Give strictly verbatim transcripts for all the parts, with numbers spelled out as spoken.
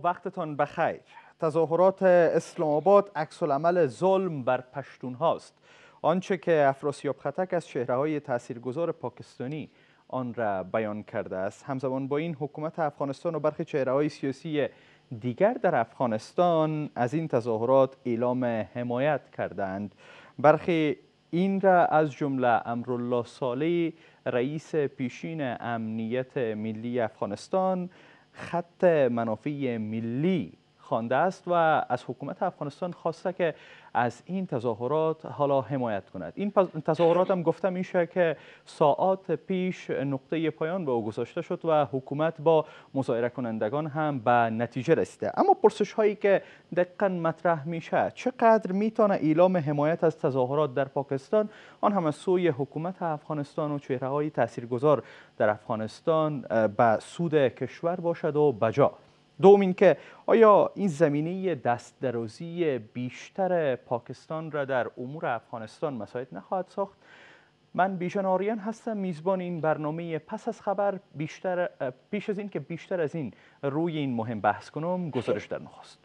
وقتتان بخیر. تظاهرات اسلام آباد عکس‌العمل ظلم بر پشتون هاست. آنچه که افراسیاب خطک از چهره‌های تاثیرگذار پاکستانی آن را بیان کرده است. همزمان با این حکومت افغانستان و برخی چهره‌های سیاسی دیگر در افغانستان از این تظاهرات اعلام حمایت کردند. برخی این را از جمله امرالله صالح رئیس پیشین امنیت ملی افغانستان خط منافع ملی خوانده است و از حکومت افغانستان خواسته که از این تظاهرات حالا حمایت کند. این تظاهرات هم گفتم میشه که ساعات پیش نقطه پایان به او گذاشته شد و حکومت با مظاهره کنندگان هم به نتیجه رسیده. اما پرسش هایی که دقیقاً مطرح میشه، چقدر میتونه اعلام حمایت از تظاهرات در پاکستان آن هم از سوی حکومت افغانستان و چهره های تاثیرگذار در افغانستان به سود کشور باشد و بجا؟ دوم اینکه آیا این زمینه دست درازی بیشتر پاکستان را در امور افغانستان مساعد نخواهد ساخت؟ من بیژن آریان هستم، میزبان این برنامه پس از خبر. بیشتر پیش از این که بیشتر از این روی این مهم بحث کنم، گزارش در نخست.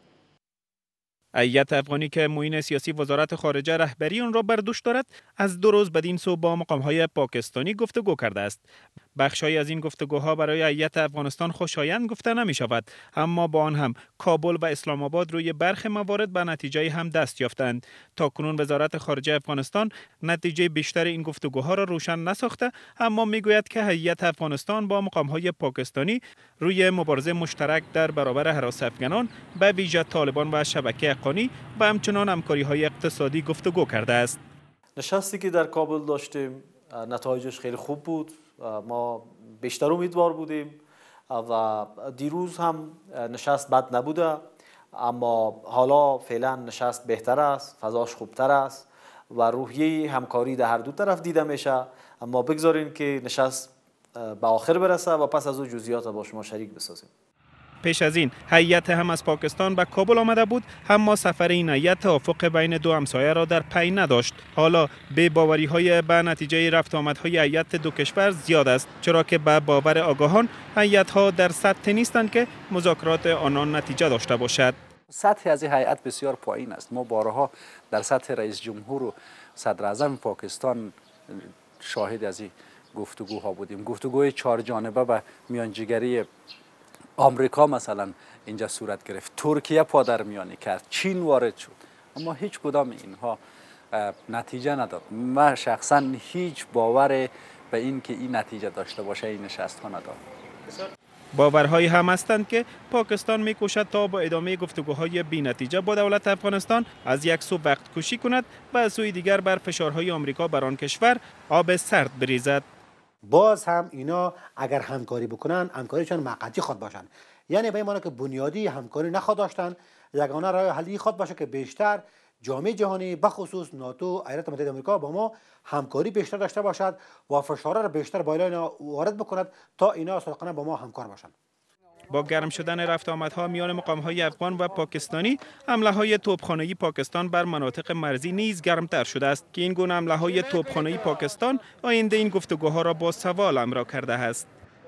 هیئت افغانی که معین سیاسی وزارت خارجه رهبری آن را بر دوش دارد، از دو روز بدین سو با مقام‌های پاکستانی گفتگو کرده است. بخش‌هایی از این گفتگوها برای هیئت افغانستان خوشایند گفته نمی شود، اما با آن هم کابل و اسلام آباد روی برخی موارد به نتیجه هم دست یافتند. تاکنون وزارت خارجه افغانستان نتیجه بیشتر این گفتگوها را روشن نساخته، اما میگوید که هیئت افغانستان با مقام‌های پاکستانی روی مبارزه مشترک در برابر هراس افغانان به ویژه طالبان و شبکه حقانی و همچنان همکاری‌های اقتصادی گفتگو کرده است. نشستی که در کابل داشتیم نتایجش خیلی خوب بود. ما بیشتر امیدوار بودیم و دیروز هم نشست بد نبوده، اما حالا فعلا نشست بهتر است، فضاش خوبتر است و روحیه همکاری در هر دو طرف دیده میشه. اما بگذارین که نشست به آخر برسه و پس از او جزئیات با شما شریک بسازیم. پیش از این هیئت هم از پاکستان به کابل آمده بود، اما سفر این هیئت توافق بین دو همسایه را در پی نداشت. حالا به باوری های به نتیجه رفت آمدهای هیئت دو کشور زیاد است، چرا که به باور آگاهان هیئت ها در سطح نیستند که مذاکرات آنان نتیجه داشته باشد. سطح از این هیئت بسیار پایین است. ما بارها در سطح رئیس جمهور و صدر اعظم پاکستان شاهد از این گفتگوها بودیم. گفتگوی چهار جانبه و میانجیگری آمریکا مثلا اینجا صورت گرفت، ترکیه پادر میانی کرد، چین وارد شد، اما هیچ کدام اینها نتیجه نداد. من شخصا هیچ باور به این که این نتیجه داشته باشه این نشست ها ندارم. باورهایی هم هستند که پاکستان میکوشد تا با ادامه گفتگوهای بی نتیجه با دولت افغانستان از یک سو وقت کشی کند و از سوی دیگر بر فشارهای آمریکا بر آن کشور آب سرد بریزد. باز هم اینا اگر همکاری بکنن همکاریشان موقتی خود باشن، یعنی به این معنی که بنیادی همکاری نخواد داشتن. یگانه راه حلی خود باشه که بیشتر جامعه جهانی بخصوص ناتو، ایالات متحده آمریکا با ما همکاری بیشتر داشته باشد و فشارها را بیشتر بالا اینا وارد بکند تا اینا صادقانه با ما همکار باشند. با گرم شدن رفت آمدها میان مقام‌های افغان و پاکستانی، حمله‌های توپخانه‌ای پاکستان بر مناطق مرزی نیز گرمتر شده است که این گونه حمله‌های توپخانه‌ای پاکستان آینده این گفتگوها را با سوال همراه کرده است.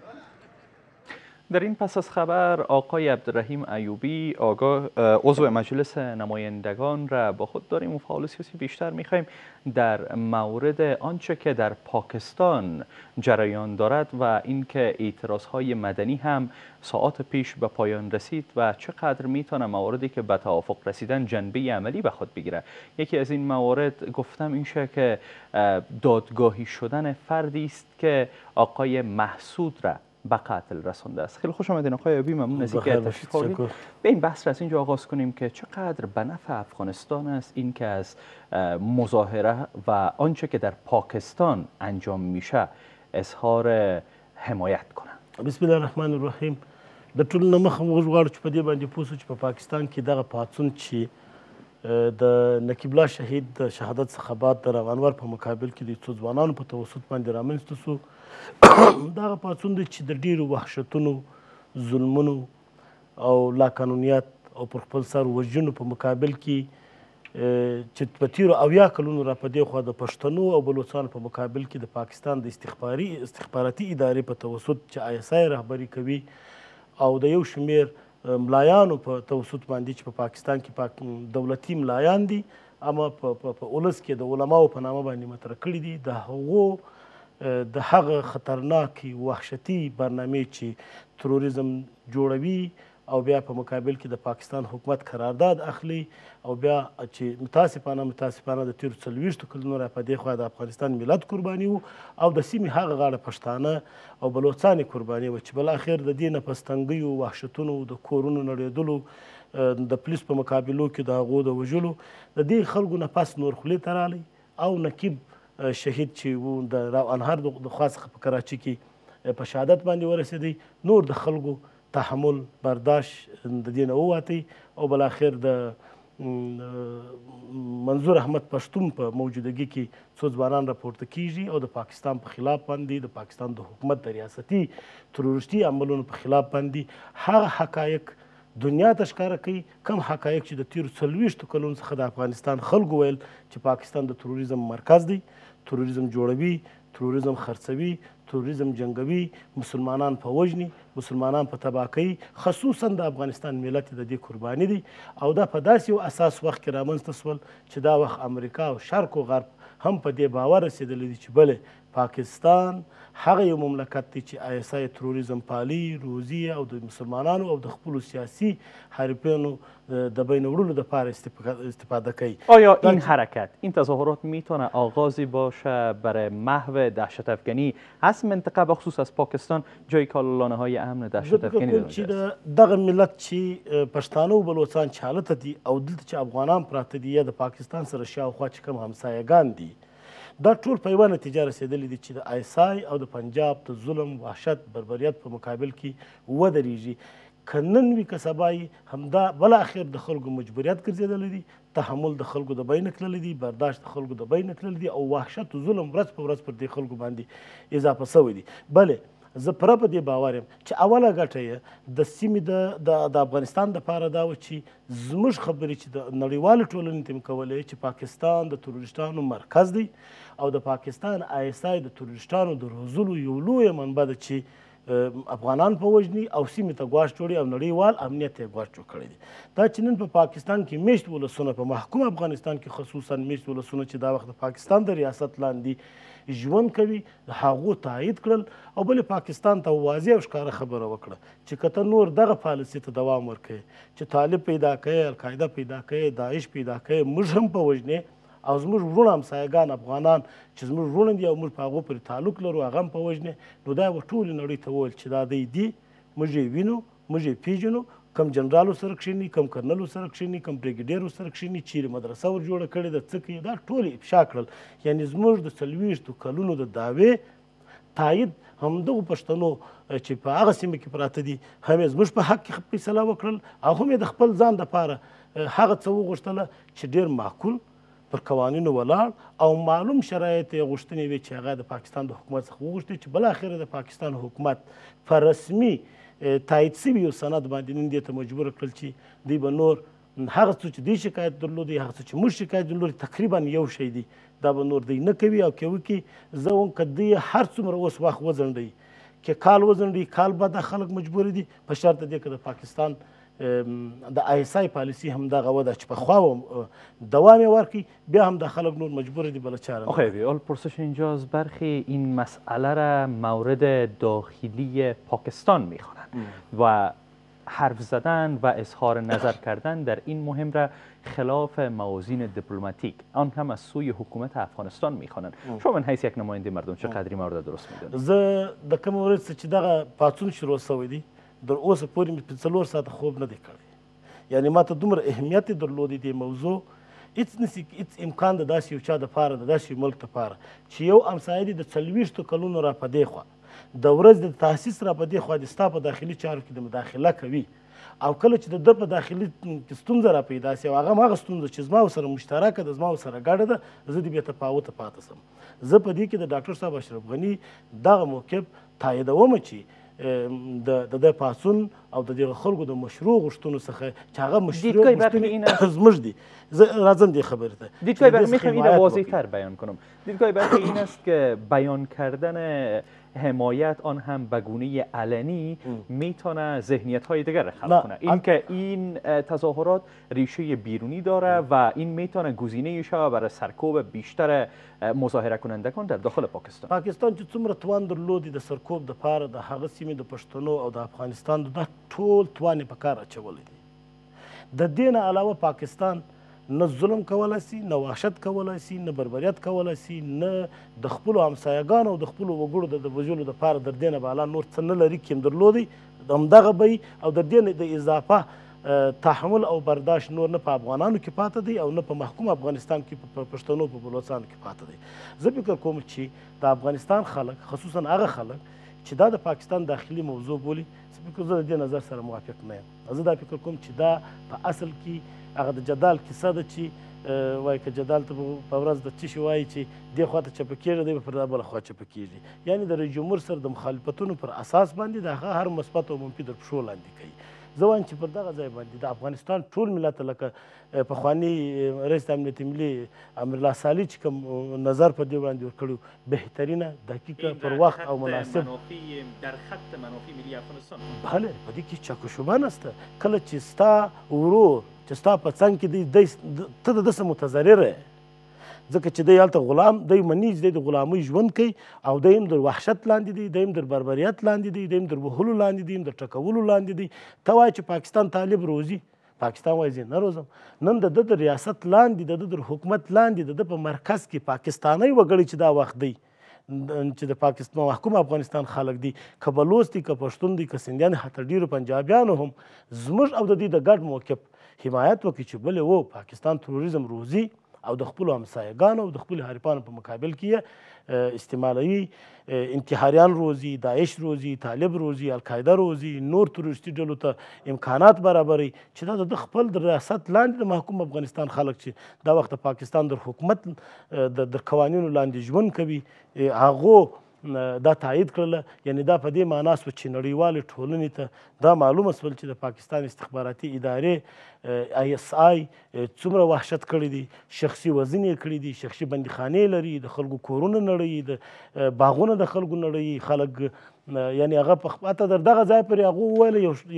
در این پس از خبر آقای عبدالرحیم ایوبی آگاه عضو مجلس نمایندگان را با خود داریم و فعال سیاسی بیشتر می‌خواهیم در مورد آنچه که در پاکستان جریان دارد و اینکه اعتراضهای مدنی هم ساعات پیش به پایان رسید و چقدر میتونه مواردی که به توافق رسیدن جنبه عملی به خود بگیره. یکی از این موارد گفتم اینشه که دادگاهی شدن فردی است که آقای محسود را به قتل رسانده است. خیلی خوش آمدین آقای ایوبی، ممنون از اینکه تشریف آوردید. به این بحث را از اینجا آغاز کنیم که چقدر به نفع افغانستان است این که از مظاهره و آنچه که در پاکستان انجام میشه اظهار حمایت کنند. بسم الله الرحمن الرحیم. د ټول نه مخ موږ غواړو چې په دې باندې پوه شو چې په پاکستان کې دغه پاڅون چې د نقیب الله شهید د شهادت څخه بعد د روانور په مقابل کې د څو ځوانانو په توسط باندې رامنځته سو. دغه پاڅون دی چې د ډیرو وحشتونو، ظلمونو او لاقانونیت او پر خپل سر وژنو په مقابل کې چې په تیرو اویا کلونو را په دې خوا د پښتنو او بلوچستان په مقابل کې د پاکستان د استخباري استخباراتي ادارې په توسط چې آی اس آی رهبري کوي او د یو شمېر ملایانو په توسط باندې چې په پاکستان کې دولتي ملایان دي اما په ولس کې د علماو په نامه باندې مطرح کړي دي د هغو د هغه خطرناکې وحشتي برنامې چې تروریزم جوړوي او بیا په مقابل کې د پاکستان حکومت قرارداد اخلي او بیا چې متاسفانه متاسفانه د تیرو څلوېښتو کلونو را په دې خوا د افغانستان ملت قرباني وو او د سیمې هغه غاړه پښتانه او بلوڅان یې قرباني وه چې بالاخر د دې نه په ستنګیو وحشتونو د کورونو نړېدلو د پولیس په مقابلو کې د هغو د وژلو د دې خلکو نه پس نور خولې ته رالی او نقیب شهید چې و د راو انهار د خوا څخه په کراچي کې په شهادت باندې ورسېدی نور د خلکو تحمل برداشت د دې نه ووتی او بالاخر د منظور احمد پښتون په موجودګي کې څو ځوانان راپورته کیږي او د پاکستان په خلاف باندې د پاکستان د حکومت د ریاستي تروریستي عملونو په خلاف باندې هغه حقایق دنیا ته ښکاره کوي کم حقایق چې د تیرو څلوېښتو کلونو څخه د افغانستان خلکو ویل چې پاکستان د تروریزم مرکز دی تروریزم جوړوي تروریزم خرڅوي تروریزم جنگوي مسلمانان په وژني مسلمانان په تباه کوي خصوصا د افغانستان ملت د دې قرباني دي او دا په داسې یو اساس وخت کې رامنځته سول چې دا وخت امریکا او شرق او غرب هم په دې باور رسېدلی دي چې بله پاکستان هغه یو مملکت دی چې آی اس آی تروریزم پالي روزي او د مسلمانانو او د خپلو سیاسي حریفانو د بین وړلو دپاره استفاده کوي. آیا این حرکت این تظاهرات میتونه آغازی باشه برای محو دهشت افکنی از منطقه بخصوص از پاکستان جای کالانه های امن دهشت افکنی در اونجا است؟ دغه ملت چې پښتانه او بلوچستان چې هلته دي او دلته چې افغانان پراته دي یا د پاکستان سره شاوخوا چې کوم همسایګان دي دا ټول په یوه نتیجه رسېدلي دي چې د آی اس آی او د پنجاب د ظلم وحشت بربریت په مقابل کې ودرېږي که نن وي که سبا یې همدا بالاخر د خلکو مجبوریت ګرځېدلی دی تحمل د خلکو د بینه تللی دی برداشت د خلکو د بینه تللی دی او وحشت و ظلم ورځ په ورځ پر دې خلکو باندې اضافه سوی دی. بلې زه پوره په دې باور یم چې اوله ګټه یې د سیمې د د افغانستان دپاره دا و چې زموږ خبرې چې د نړیوالې ټولنې ته مې کولې چې پاکستان د تروریستانو مرکز دی او د پاکستان آی اس آی د تروریستانو د روزلو یو لویه منبع ده چې افغانان په وژني او سیمې ته ګواښ جوړي او نړیوال امنیت ته یې ګواښ جوړ کړی دی. دا چې نن په پاکستان کې میشت ولسونه په محکوم افغانستان کې خصوصا میشت ولسونه چې دا وخت د پاکستان د ریاست لاندې ژوند کوي د هغو تایید کړل او بلې پاکستان ته واضح او ښکاره خبره وکړه چې که ته نور دغه پالیسي ته دوام ورکوې چې طالب پیدا کوې القاعده پیدا کوې داعش پیدا کوې موږ هم په وژنې او زموږ وروڼه همسایګان افغانان چې زموږ وروڼه دي او موږ په هغو پورې تعلق لرو هغه هم په وژنې نو دا به ټولې نړۍ ته وویل چې دا دی دي موږ یې وینو موږ یې پېژنو کم جنرالو سره کښېني کم کرنلو سره کښېني کم بریګیډیرو سره کښېني چیرې مدرسه ور جوړه کړې ده څه کوي دا ټول یې افشا کړل یعنې زموږ د څلوېښتو کلونو د دعوې تایید همدغو پښتنو چې په هغه سیمه کې پراته دي هم یې زموږ په حق کې فیصله وکړل او هم یې د خپل ځان دپاره هغه څه وغوښتله چې ډېر معقول پر قوانینو ولاړ او معلوم شرایط یې غوښتنې وې چې هغه د پاکستان د حکومت څخه وغوښتې چې بالاخره د پاکستان حکومت په رسمي تایید سوي یو سند باندې نن دې ته مجبوره کړل چې دوی به نور هغه څه چې دوی شکایت درلودی هغه څه چې موږ شکایت درلودی تقریبا یو شی دی دا به نور دوی نه کوي او که وکړي زه وایم که دوی هر څومره اوس وخت وځنډوي که کال وځنډوي کال به دا خلک مجبور دي په شرط دی که د پاکستان د آی اس آی پالیسی هم دغه وده چې پخوا دوام یې ورکړي بیا هم د خلک نور مجبور دي بله چاره. آقای ویال پرسش اینجاست برخی این مسئله را مورد داخلی پاکستان میخوانند و حرف زدن و اظهار نظر کردن در این مهم را خلاف موازین دیپلماتیک آن هم از سوی حکومت افغانستان میخوانند. شما من حیث یک نماینده مردم چقدر این مورد درست میدونید؟ زه د کوم ورځ چې دغه پاڅون شروع شوی دی در اوسه پورې مې په څلور ساعته خوب نه دی کړی یعنې ما ته دومره اهمیت یې درلودی دې موضوع هېڅ نسي هېڅ امکان د داسې یو چا دپاره د داسې یو ملک دپاره چې یو همسایه دي د څلوېښتو کلونو را په دې خوا د ورځ د تاسیس را په دې خوا د ستا په داخلي چارو کې د مداخله کوي او کله چې د ده په داخلي کې ستونزه را پیدا سي او هغه هم هغه ستونزه چې زما ورسره مشترکه ده زما ورسره ګډه ده زه دې بې تفاوته پاتې سم. زه په دې کې د ډاکټر صاحب اشرف غني دغه موقف تاییدوم چې د د پاڅون او د دغه خلکو د مشروع غوښتنو څخه چې هغه مشروع غوښتنې زموږ دي. راځم دې خبرې ته. دیدگاه برخی میخوام این واضح‌تر بیان کنم. دیدگاه برخی این است که بیان کردن حمایت آن هم به گونه علنی میتونه ذهنیت های دیگر را خلق کنه. این که این تظاهرات ریشه بیرونی داره و این میتونه گزینه شوه برای سرکوب بیشتر مظاهره کنندگان در داخل پاکستان. پاکستان چې څومره توان درلودي د سرکوب دپاره د هغه سیمې د پښتنو او د افغانستان دا ټول توان یې په کار اچولی دی. د دې نه علاوه پاکستان نه ظلم کولی سي، نه وحشت کولی سي، نه بربریت کولی سي، نه د خپلو همسایهګانو او د خپلو وګړو د وژلو دپاره در دې نه بالا نور څه نه لري کیم درلودی. همدغه به او د دې نه د اضافه تحمل او برداشت نور نه په افغانانو کې پاته دی او نه په محکوم افغانستان کې په پښتنو په بلوچستان کې پاته دی. زه فکر کوم چې د افغانستان خلک خصوصا هغه خلک چې دا د پاکستان داخلي موضوع بولي، زه فکر زه د دې نظر سره موافق نه یم. زه دا فکر کوم چې دا په اصل کې هغه د جدال کیسه ده چې وایي که جدال ته په ورځ د څه شي وایي چې دې خوا ته چپه کېږي دی به پر دا بله خوا چپه کېږي. یعنې د رئیس جمهور سره د مخالفتونو پر اساس باندې د هغه هر مثبت او منفي در پښو لاندې کوي. زه وایم چې پر دغه ځای باندې د افغانستان ټول ملت لکه پخواني رئیس امنیت ملي امرالله صالح چې کوم نظر په دې وړاندې ورکړی بهترینه دقیقه پر وخت او مناسب در خط منافی ملی افغانستان. بله په دې کې چک و شبه نشته. کله چې ستا ورور چې ستا په څنګ کې دی ته د ده څه متضرره یې، ځکه چې دی هلته غلام دی منیز دی د غلامۍ ژوند کوي او دی هم در وحشت لاندې دی، دی هم در بربریت لاندې دی، دی هم در وهلو لاندې دی، هم در ټکولو لاندې دی. ته وایې چې پاکستان طالب روزي، پاکستان وایي زه نه روزم. نن د ده د ریاست لاندې د ده د حکومت لاندې د ده په مرکز کې پاکستانی وګړي چې دا وخت دی چې د پاکستان محکوم افغانستان خلک دي، که بلوچ دي، که پښتون دي، که سندیان، حتی ډېرو پنجابیانو هم زموږ او د دوی د ګډ موقف حمایت وکړي چې بلې و پاکستان تروریزم روزي او د خپلو همسایهګانو او د خپلو حریفانو په مقابل کې یې استعمالوي، انتحاریان روزي، داعش روزي، طالب روزي، القاعده روزي، نور تروریستي ډلو ته امکانات برابروي چې دا د خپل د ریاست لاندې د محکوم افغانستان خلک چې دا وخت د پاکستان در حکومت د قوانینو لاندې ژوند کوي هغو دا تایید کړله. یعنې دا په دې معنا سوه چې نړیوالې ټولنې ته دا معلومه سول چې د پاکستان استخباراتي ادارې آی اس آی څومره وحشت کړی دی، شخصي وزن یې کړی دی، شخصي بندیخانې لري، د خلکو کورونه نړوي، د باغونه د خلکو نړوي. خلک یعنې هغه په حتی در دغه ځای پورې هغه وویل،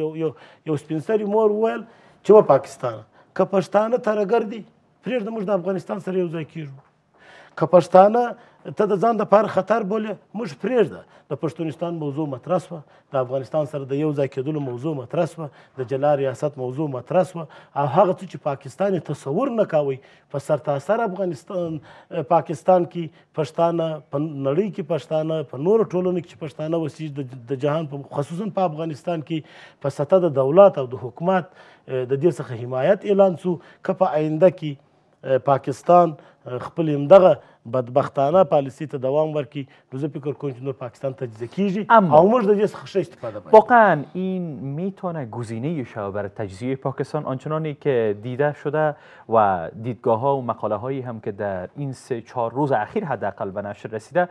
یو سپین سري مور وویل چې و پاکستانه که پښتانه ترهګر دي پرېږده موږ د افغانستان سره یو ځای کېږو، که پښتانه ته د ځان دپاره خطر بولې موږ پرېږده. د پښتونستان موضوع مطرح سوه، د افغانستان سره د یو ځای کېدلو موضوع مطرح سوه، د جلا ریاست موضوع مطرح سوه او هغه څه چې پاکستان یې تصور نه کوئ په سرتاسر افغانستان پاکستان کې پښتانه، په نړۍ کې پښتانه، په نورو ټولنو کې چې پښتانه اوسېږي د جهان په خصوصا په افغانستان کې په سطح د دولت او د حکومت د دې څخه حمایت اعلان سو. که په آینده کې پاکستان خپل همدغه بدبختانه پالیسی ته دوام ورکړي نو زه فکر کوم چې نور پاکستان تجزیه کیږي او موږ د دې څخه ښه استفاده باید. واقعا این میتونه گزینه شود برای تجزیه پاکستان آنچنانی که دیده شده و دیدگاه ها و مقاله هایی هم که در این سه چهار روز اخیر حداقل به نشر رسیده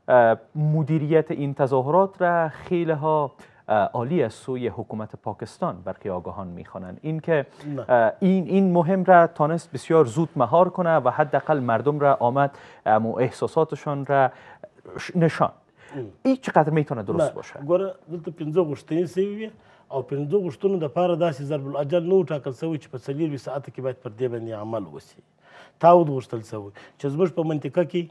مدیریت این تظاهرات را خیلی ها عالی از سوی حکومت پاکستان برخی آگاهان میخوانند. این که این این مهم را تانست بسیار زود مهار کنه و حداقل مردم را آمد و احساساتشان را نشان. این چقدر میتونه درست باشه؟ ګوره دلته پنځه غوښتنې سوي وي او پنځه غوښتنو دپاره داسې ضرب الاجل نه و ټاکل سوی چې په څلېروي ساعته کې باید پر دې باندې عمل وسي. تاود غوښتل سوی چې زموږ په منطقه کې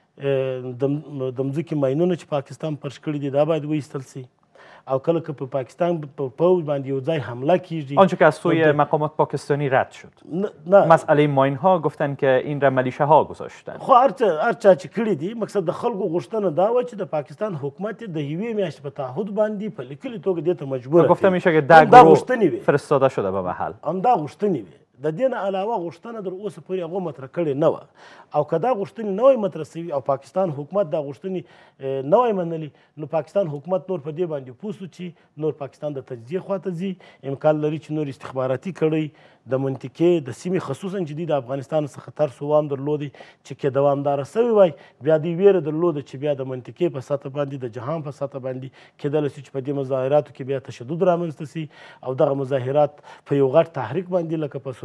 د مځکې ماینونه چې پاکستان فرش کړي دي دا باید وایستل سي او کله که په پاکستان په پوځ باندې یو ځای حمله کیږي آنچه که از سوی مقامات پاکستانی رد شد. نه مسئله ماین ها گفتن که این را ملیشه ها گذاشتن. خو هر چا چې کړي دي مقصد د خلکو غوښتنه دا و چې د پاکستان حکومت د یوې میاشتې په تعهد باندې په لیکلي توګه دې ته مجبور گفته میشه که ده گروه فرستاده شده به محل. همدا غوښتنې وي. د دې نه علاوه غوښتنه در اوسه پورې هغو مطرح کړې نه وه او که دا غوښتنې نه وای مطرح سوي او پاکستان حکومت دا غوښتنې نه وای منلي نو پاکستان حکومت نور په دې باندې پوه سو چې نور پاکستان د تجزیې خواته ځي. امکان لري چې نور استخباراتي کړۍ د منطقې د سیمې خصوصا چې دوی د افغانستان څخه ترس و وام درلودی چې کې دوامداره سوی وای بیا دوی ویره درلوده چې بیا د منطقې په سطح باندې د جهان په سطح باندې کېدلی شي چې په دې مظاهراتو کې بیا تشدد رامنځته سي او دغه مظاهرات په یو غټ تحریک باندې لکه په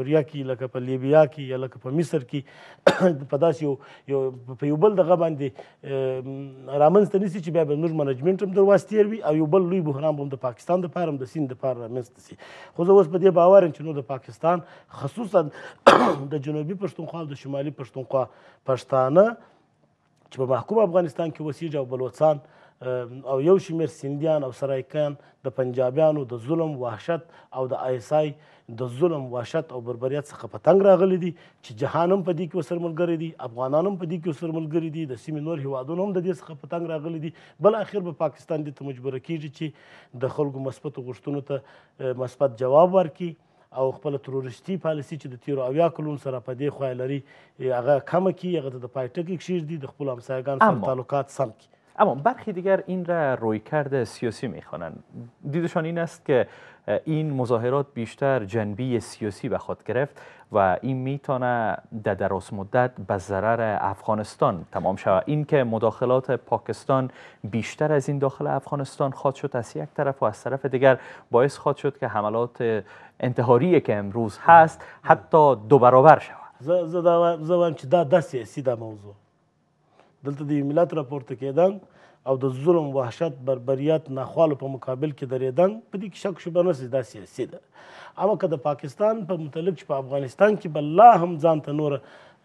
سوریه کې لکه په لیبیا کې یا لکه په مصر کې په داسې یو یو په یو بل دغه باندې رامنځته نیسي چې بیا به زموږ منجمنټ هم در واستیر وي او یو بل لوی بحران به هم د پاکستان دپاره هم د سیند دپاره رامنځته سي. خو زه اوس په دې باور یم چې نو د پاکستان خصوصا د جنوبي پښتونخوا او د شمالي پښتونخوا پښتانه چې په محکوم افغانستان کې اوسېږي او بلوڅان او یو شمېر سیندیان او سرایکان د پنجابیانو د ظلم وحشت او د آی اس آی د ظلم وحشت او بربریت څخه په تنګ راغلي دي چې جهان هم په دې کې ورسره ملګري دي، افغانان هم په دې کې ورسره ملګري دي، د سیمې نور هېوادونه هم د دې څخه په تنګ راغلي دي. بل اخر به پاکستان دې ته مجبوره کېږي چې د خلکو مثبتو غوښتنو ته مثبت جواب ورکړي او خپله تروریستي پالیسي چې د تیرو اویا کلونو سره په دې خوا لري هغه کمه کړي، هغه ته د پای ټکی کښېږدي، د خپلو همسایگانو سره تعلقات سم کړي. اما برخی دیگر این را رویکرد سیاسی میخوانند. دیدشان این است که این مظاهرات بیشتر جنبی سیاسی به خود گرفت و این میتونه در دراز مدت به ضرر افغانستان تمام شود. این که مداخلات پاکستان بیشتر از این داخل افغانستان خواهد شد از یک طرف و از طرف دیگر باعث خواهد شد که حملات انتحاری که امروز هست حتی دو برابر شود. زه زه وایم چې دا دا سیاسي دا موضوع دلته د یو ملت راپورته کېدن او د ظلم وحشت بربریت ناخوالو په مقابل کې درېدن په دې کې شک شبه نشته دا سیاسي ده. اما که د پاکستان په متعلق چې په افغانستان کې به لا هم ځان ته نوره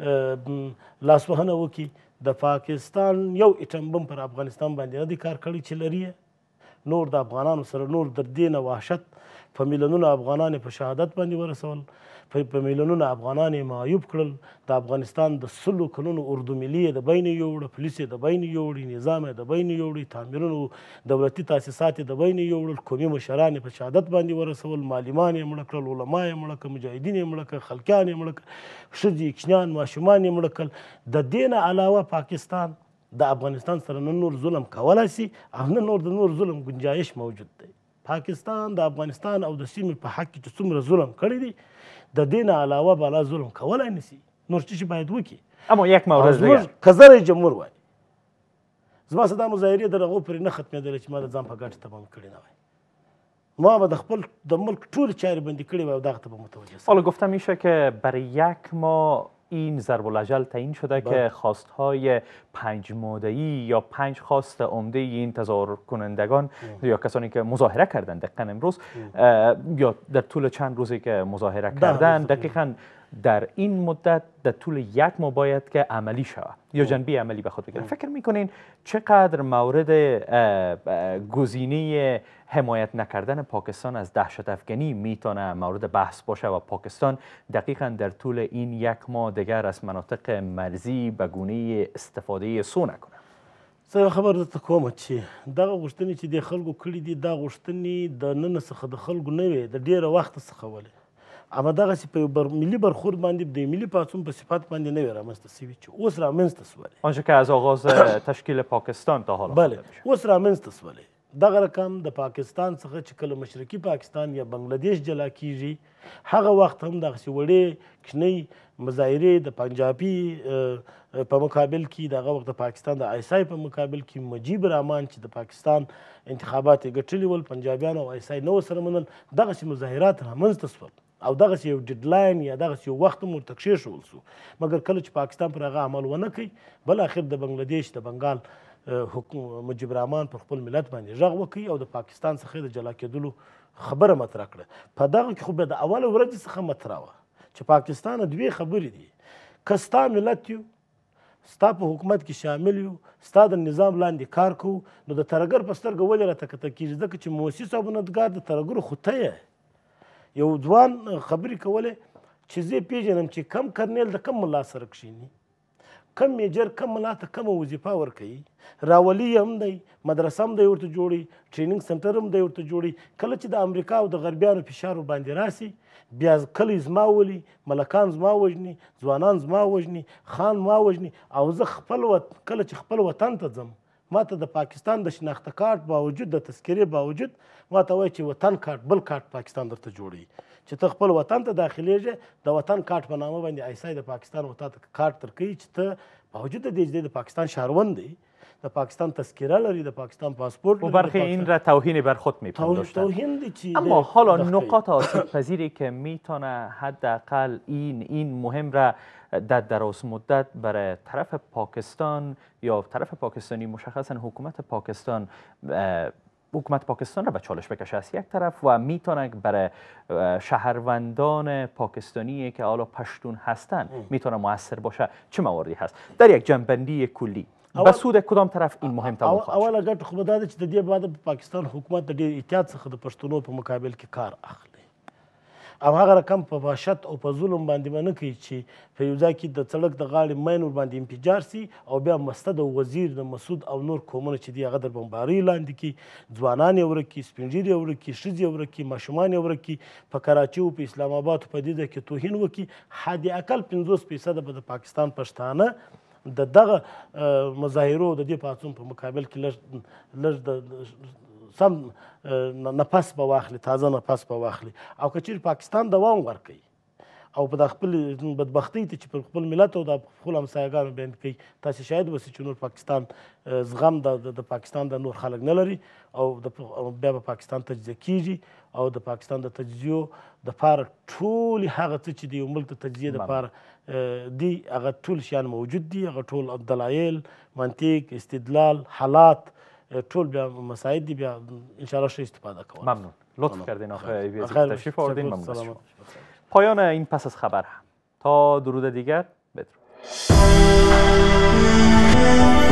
لاسوهنه وکړي، د پاکستان یو ایټم بم پر افغانستان باندې نه دی کار کړی چې لري نور د افغانانو سره نور در دې نه وحشت په میلیونونو افغانان په شهادت باندې ورسول، په میلیونونو افغانان یې معیوب کړل، د افغانستان د سلو کلونو اردو ملي یې د بین یوړه، پولیس یې د بین یوړي، نظام یې د بین یوړي، تعمیرونو دولتي تاسیسات یې د بین یوړل، قومي مشران یې په شهادت باندې ورسول، معلمان یې مړه کړل، علما یې مړه کړل، مجاهدین یې مړه کړل، خلکیان یې مړه کړل، ښځې کوچنیان ماشومان یې مړه کړل. د دې نه علاوه پاکستان د افغانستان سره نه نور ظلم کولی سي او نه نور د نور ظلم گنجایش موجود دی. پاکستان د افغانستان او د سیمې په حق کې چې څومره ظلم کړی دی د دې نه علاوه بالا ظلم کولی نه سي، نور څه شي باید وکړي. اما یک مورد دیگر که زه رئیس جمهور وای زما څه دا مظاهرې د هغو پورې نه ختمېدلې چې ما د ځان په ګټه تمام کړي نه وای، ما به د خپل د ملک ټولې چارې بندي کړې وای او دغه ته به متوجه سم. حالا گفته میشه که برای یک ماه این ضرب الاجل تعیین شده که خواستهای پنج ماده‌ای یا پنج خواست عمده این تظاهر کنندگان یا کسانی که مظاهره کردند دقیقاً امروز یا در طول چند روزی که مظاهره کردن دقیقاً در این مدت در طول یک ماه باید که عملی شود یا جنبی عملی به خود بگیره. فکر میکنین چقدر مورد گزینه حمایت نکردن پاکستان از دهشت افغانی میتونه مورد بحث باشه و پاکستان دقیقاً در طول این یک ماه دیگر از مناطق مرزی به گونه استفاده سو نکنه؟ زه خبر درته کوم چې دغه غوښتنې چې د خلکو کړي دي دا غوښتنې د نن څخه د خلکو نه وې د ډېره وخته څخه ولې، اما دغسې په یو بر ملي برخورد باندې د ملي پاڅون په صفت باندې نه وې رامنځته سوي چې اوس رامنځته سولې. آنچه که از آغاز تشکیل پاکستان تا حالا بله اوس رامنځته سولې. دغه رقم د پاکستان څخه چې کله مشرقي پاکستان یا بنګلادیش جلا کیږي هغه وخت هم دغسې وړې کوچنۍ مظاهرې د پنجابي په مقابل کې دغه وخت د پاکستان د آی اس آی په مقابل کې مجیب رحمان چې د پاکستان انتخابات یې ګټلي ول پنجابیانو او آی اس آی نه ورسره منل، دغسې مظاهرات رامنځته سول او دغسې یو ډیډلاین یا دغسې یو وخت هم ورته کښېښول سو، مګر کله چې پاکستان پر هغه عمل ونه کوي بالاخر د بنګلادیش د بنګال مجیب رحمان پر خپل ملت باندې غږ وکړي او د پاکستان څخه د جلا کېدلو خبره مطرح کړه. په دغه کې خو بیا د اوله ورځې څخه مطرح وه چې پاکستان دوې خبرې دي، که ستا ملت یو ستا په حکومت کې شامل یو ستا د نظام لاندې کار کوو نو د ترهګر په سترګه ولې راته کته کېږي ځکه چې موسس او بنتګار د ترهګرو خو ته یې یو ځوان خبرې کولې چې زه پېژنم چې کم کرنیل د کم ملا سره کښېني، کم میجر کم ملا ته کمه وظیفه ورکوي، راولي هم دی مدرسه هم دی ورته جوړي، ټریننګ سنټر هم دی ورته جوړي. کله چې د امریکا او د غربیانو فشار ورباندې راسي بیا کلی زما ولي، ملکان زما وژني، ځوانان زما وژني، خان ما وژني او زه خپل کله چې خپل وطن ته ځم ما ته د پاکستان د شناخته کارت باوجود د تذکرې باوجود ما ته وایي چې وطن کارت بل کارت پاکستان درته جوړوي چې ته خپل وطن ته داخلیږې د وطن کارت په نامه باندې آی اس آی د پاکستان وطن ته کارت درکوي چې ته باوجود د دې چې د پاکستان شهروند دی د پاکستان تذکره لري، د پاکستان پاسپورت و لري. برخی این را توهین بر خود میپنداشتند. توهین دی چی؟ اما حالا نقاط آسیب پذیری که میتونه حداقل این این مهم را در دراز مدت برای طرف پاکستان یا طرف پاکستانی مشخصا حکومت پاکستان حکومت پاکستان را به چالش بکشه از یک طرف و میتونه برای شهروندان پاکستانی که حالا پشتون هستند میتونه موثر باشه، چه مواردی هست در یک جنبندی کلی به سود کدام طرف این مهم تمام خواهد شد؟ اوله ګټه خو به دا ده چې د دې بعد په پاکستان حکومت د ډېر احتیاط څخه د پښتنو په مقابل کې کار اخلي. او هغه رقم په وحشت او په ظلم باندې به نه کوي چې په یو ځای کې د سړک د غاړې مین ورباندې انفجار سي او بیا مسته د وزیر د مسعود او نور قومونه چې دي هغه د بمبارۍ لاندې کړي، ځوانان یې ورک کړي، سپین ږیري یې ورک کړي، ښځې یې ورک کړي، ماشومان یې ورک کړي، په کراچي او په اسلام آباد په دې ځای کې توهین وکړي. حد اقل پنځوس فیصده به د پاکستان پښتانه د دغه مظاهرو د دې پاڅون په مقابل کې لږ لږ د سم نفس به واخلي، تازه نفس به واخلي. او که چیرې پاکستان دوام ورکوي او په د خپل بدبختۍ ته چې پر خپل ملت او د خپلو همسایهګانو باندې کوي، تاسې شاید اوسئ چې نور پاکستان زغم د پاکستان د نور خلک نه لري او بیا به پاکستان تجزیه کیږي او د پاکستان د تجزیو دپاره ټولې هغه څه چې د یو ملک د تجزیې دپاره دي هغه ټول شیان موجود دي، هغه ټول دلایل، منطق، استدلال، حالات، ټول بیا مساعد دي، بیا انشاءالله ښه استفاده کوو. ممنون، لطف کردین آقای ویزی، تشریف آوردین. ممنون. پایان این پس از خبر هم تا درود دیگر بدرود.